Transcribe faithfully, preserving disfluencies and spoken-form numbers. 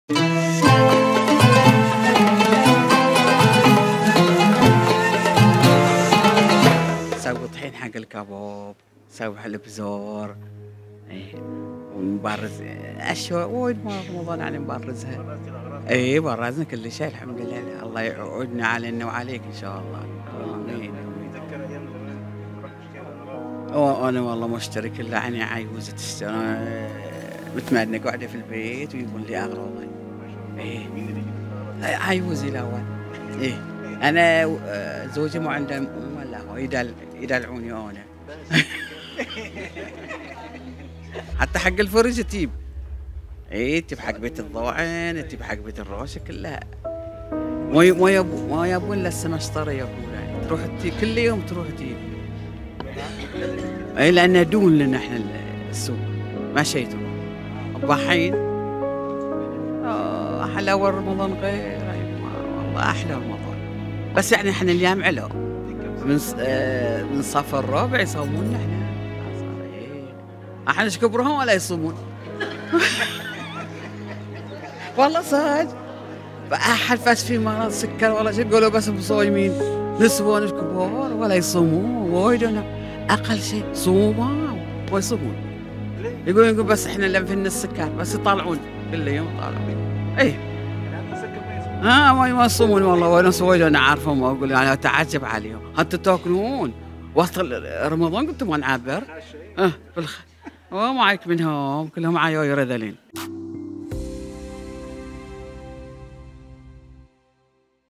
سوي طحين حق الكباب، سوي حلب زور، إيه، ونبرز أشياء وايد ما رمضان يعني نبرزها. إي برزنا كل شيء الحمد لله، الله يعودنا علينا وعليك إن شاء الله. آمين آمين. تتذكر أيام زمان تروح تشتري ولا؟ وأنا والله مشترك إلا يعني عيوزة تشتري، أنا متمنى قاعدة في البيت ويقول لي أغراضي. إيه. مين اللي يجيب الأغراض؟ عيوزي الأول. إيه. أنا و- زوجي ما عنده أم ولا هو يدل يدلعوني أنا. حتى حق الفرج تجيب. إيه تجيب حق بيت الضوعين، تجيب حق بيت الروشة كلها. ما ي- ما يبو ما يبون الا السمسطره يبون يعني. تروح تي كل يوم تروح تجيب. اي لانه دون لنا احنا السوق ما شيء تروح. الضحين آه، حلاوه رمضان غير أيوة، والله احلى رمضان. بس يعني احنا اليوم علو من ص- آه، من صف الرابع يصومون احنا. إيه. احنا ايش كبرهم ولا يصومون. والله صدق. فأحد فاس في مرض سكر ولا شيء يقولوا بس مصايمين نسوان كبار ولا يصومون وايد. أنا أقل شيء صوموا ويصومون. يقولون يقول بس إحنا لم فينا السكر بس يطالعون كل يوم يطالعون. إيه يعني هذا سكر ما يسمع. ها ما ما يصومون والله وناس وايد أنا عارفهم وأقول أنا أتعجب عليهم. أنتوا تاكلون وسط رمضان قلتوا ما نعبر. هالشيء. اه بالخ وما عليك منهم كلهم عياي رذلين.